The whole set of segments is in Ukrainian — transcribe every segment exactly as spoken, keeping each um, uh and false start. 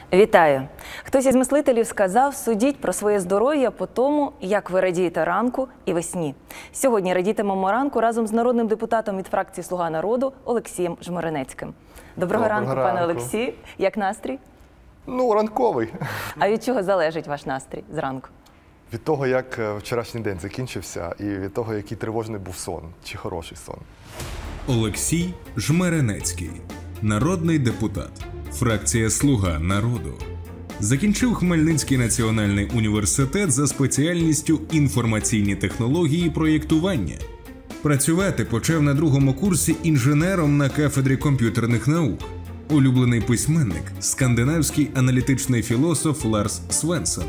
Вітаю! Хтось із мислителів сказав, судіть про своє здоров'я по тому, як ви радієте ранку і весні. Сьогодні радітимемо ранку разом з народним депутатом від фракції «Слуга народу» Олексієм Жмеренецьким. Доброго, Доброго ранку, ранку, пане Олексій. Як настрій? Ну, ранковий. А від чого залежить ваш настрій зранку? Від того, як вчорашній день закінчився, і від того, який тривожний був сон, чи хороший сон. Олексій Жмеренецький, народний депутат, фракція «Слуга народу». Закінчив Хмельницький національний університет за спеціальністю інформаційні технології і проєктування. Працювати почав на другому курсі інженером на кафедрі комп'ютерних наук. Улюблений письменник – скандинавський аналітичний філософ Ларс Свенсен.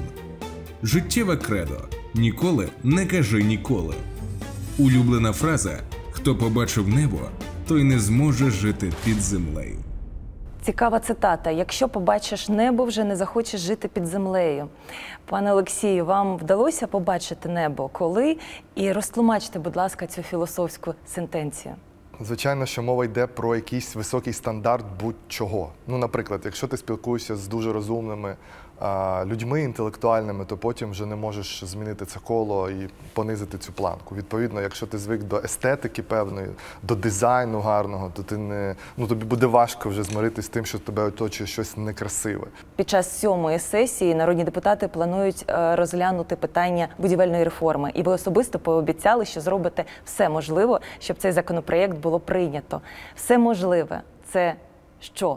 Життєве кредо – ніколи не кажи ніколи. Улюблена фраза – хто побачив небо, той не зможе жити під землею. Цікава цитата. Якщо побачиш небо, вже не захочеш жити під землею. Пане Олексію, вам вдалося побачити небо коли? І розтлумачте, будь ласка, цю філософську сентенцію. Звичайно, що мова йде про якийсь високий стандарт будь-чого. Ну, наприклад, якщо ти спілкуєшся з дуже розумними а, людьми, інтелектуальними, то потім вже не можеш змінити це коло і понизити цю планку. Відповідно, якщо ти звик до естетики певної, до дизайну гарного, то ти не, ну, тобі буде важко вже змиритися з тим, що тебе оточує щось некрасиве. Під час сьомої сесії народні депутати планують розглянути питання будівельної реформи. І ви особисто пообіцяли, що зробите все можливе, щоб цей законопроєкт було прийнято. Все можливе – це що?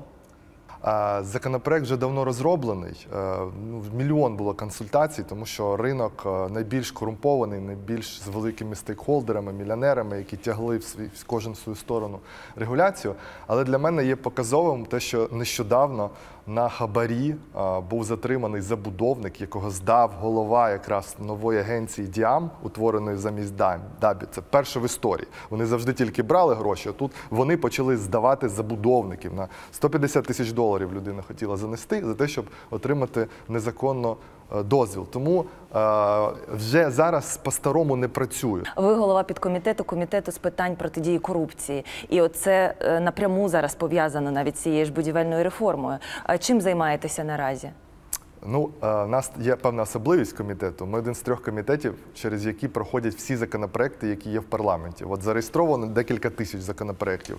Законопроект вже давно розроблений, мільйон було консультацій, тому що ринок найбільш корумпований, найбільш з великими стейкхолдерами, мільйонерами, які тягли в свій, кожен в свою сторону регуляцію. Але для мене є показовим те, що нещодавно на хабарі був затриманий забудовник, якого здав голова якраз нової агенції «Діам», утвореної замість ДАБІ. Це перше в історії. Вони завжди тільки брали гроші, а тут вони почали здавати забудовників. На сто п'ятдесят тисяч доларів людина хотіла занести за те, щоб отримати незаконно дозвіл. Тому е, вже зараз по-старому не працює. Ви голова підкомітету комітету з питань протидії корупції. І оце е, напряму зараз пов'язано навіть з цією ж будівельною реформою. А чим займаєтеся наразі? Ну, у нас є певна особливість комітету. Ми один з трьох комітетів, через які проходять всі законопроекти, які є в парламенті. От зареєстровано декілька тисяч законопроектів.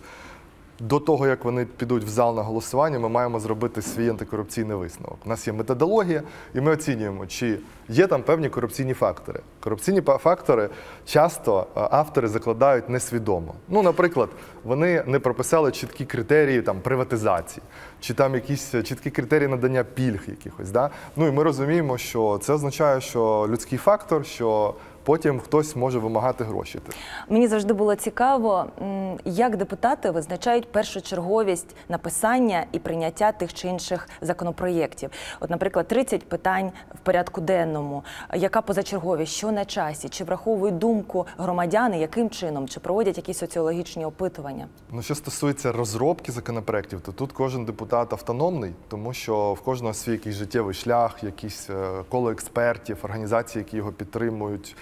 До того, як вони підуть в зал на голосування, ми маємо зробити свій антикорупційний висновок. У нас є методологія, і ми оцінюємо, чи є там певні корупційні фактори. Корупційні фактори часто автори закладають несвідомо. Ну, наприклад, вони не прописали чіткі критерії там, приватизації, чи там якісь чіткі критерії надання пільг якихось. Да? Ну, і ми розуміємо, що це означає, що людський фактор, що потім хтось може вимагати гроші. Мені завжди було цікаво, як депутати визначають першочерговість написання і прийняття тих чи інших законопроєктів. От, наприклад, тридцять питань в порядку денному. Яка позачерговість, що на часі? Чи враховують думку громадяни, яким чином? Чи проводять якісь соціологічні опитування? Ну, що стосується розробки законопроєктів, то тут кожен депутат автономний, тому що в кожного свій якийсь життєвий шлях, якісь коло експертів, організації, які його підтримують,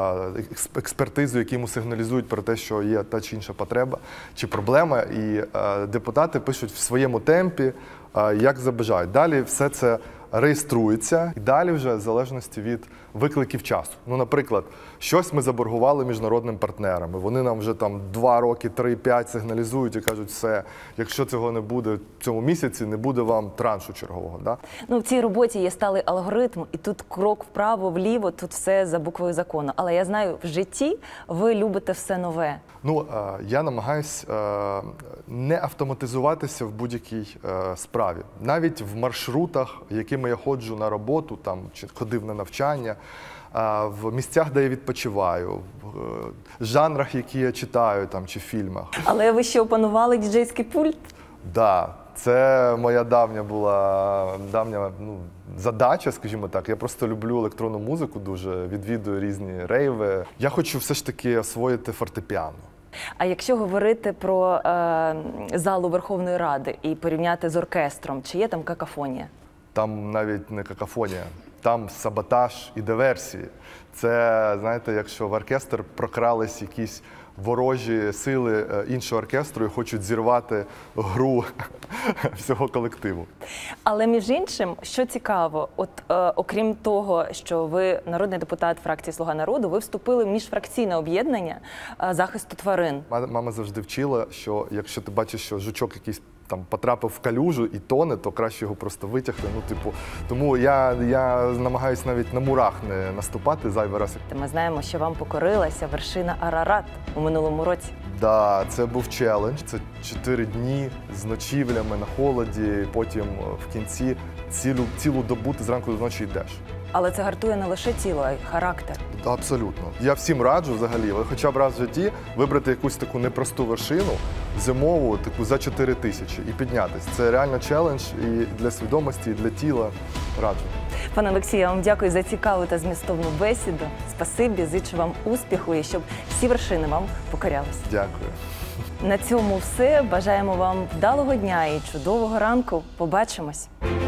експертизу, які йому сигналізують про те, що є та чи інша потреба чи проблема, і депутати пишуть в своєму темпі, як забажають. Далі все це реєструється, і далі вже в залежності від викликів часу. Ну, наприклад, щось ми заборгували міжнародним партнерам, вони нам вже там два роки, три-п'ять сигналізують і кажуть, все, якщо цього не буде в цьому місяці, не буде вам траншу чергового. Да? Ну, в цій роботі є сталий алгоритм, і тут крок вправо, вліво, тут все за буквою закону. Але я знаю, в житті ви любите все нове. Ну, я намагаюсь не автоматизуватися в будь-якій справі. Навіть в маршрутах, якими я ходжу на роботу, там, чи ходив на навчання, в місцях, де я відпочиваю, в жанрах, які я читаю, там, чи фільмах. Але ви ще опанували діджейський пульт? Так, да, це моя давня була давня, ну, задача, скажімо так. Я просто люблю електронну музику дуже, відвідую різні рейви. Я хочу все ж таки освоїти фортепіано. А якщо говорити про е, залу Верховної Ради і порівняти з оркестром, чи є там какафонія? Там навіть не какафонія, там саботаж і диверсії. Це, знаєте, якщо в оркестр прокрались якісь ворожі сили е, іншого оркестру і хочуть зірвати гру всього колективу. Але між іншим, що цікаво, от е, окрім того, що ви народний депутат фракції «Слуга народу», ви вступили в міжфракційне об'єднання е, захисту тварин. Ма- Мама завжди вчила, що якщо ти бачиш, що жучок якийсь там потрапив в калюжу і тоне, то краще його просто витягти. Ну, типу, тому я, я намагаюся навіть на мурах не наступати зайвий раз. Ми знаємо, що вам покорилася вершина Арарат у минулому році. Да, це був челендж. Це чотири дні з ночівлями на холоді, потім в кінці цілу, цілу добу ти зранку до ночі йдеш. Але це гартує не лише тіло, а й характер. Абсолютно. Я всім раджу взагалі, ви хоча б раз в житті вибрати якусь таку непросту вершину, зимову, таку за чотири тисячі і піднятись. Це реально челендж і для свідомості, і для тіла. Раджу. Пане Олексію, я вам дякую за цікаву та змістовну бесіду. Спасибі, зичу вам успіху і щоб всі вершини вам покорялися. Дякую. На цьому все. Бажаємо вам вдалого дня і чудового ранку. Побачимось.